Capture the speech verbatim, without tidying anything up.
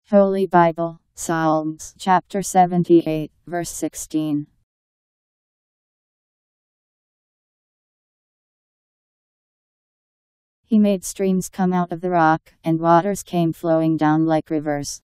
Holy Bible, Psalms, chapter seventy-eight, verse sixteen. He made streams come out of the rock, and waters came flowing down like rivers.